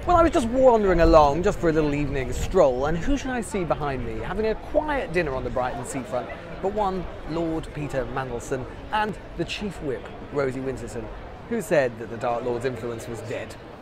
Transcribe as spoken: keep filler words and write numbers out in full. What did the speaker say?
Well, I was just wandering along, just for a little evening stroll, and who should I see behind me, having a quiet dinner on the Brighton seafront, but one Lord Peter Mandelson and the Chief Whip, Rosie Winterson, who said that the Dark Lord's influence was dead.